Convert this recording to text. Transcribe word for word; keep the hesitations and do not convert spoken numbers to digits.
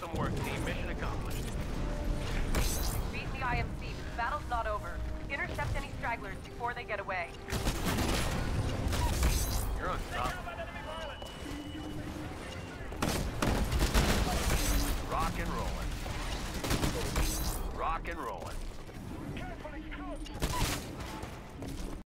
Awesome work, team. Mission accomplished. Beat the I M C. Battle's not over. Intercept any stragglers before they get away. You're unstoppable. Rock and rolling. Rock and rolling.